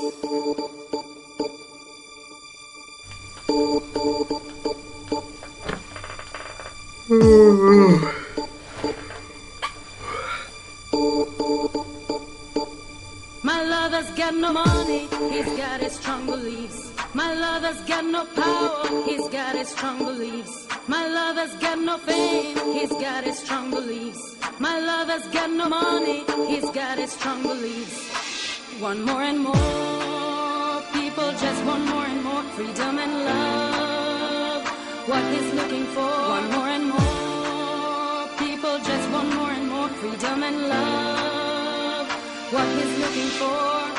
My lover's got no money, he's got his strong beliefs. My lover's got no power, he's got his strong beliefs. My lover's got no fame, he's got his strong beliefs. My lover's got no money, he's got his strong beliefs. Want more and more, people just want more and more freedom and love. What he's looking for, want more and more, people just want more and more freedom and love. What he's looking for.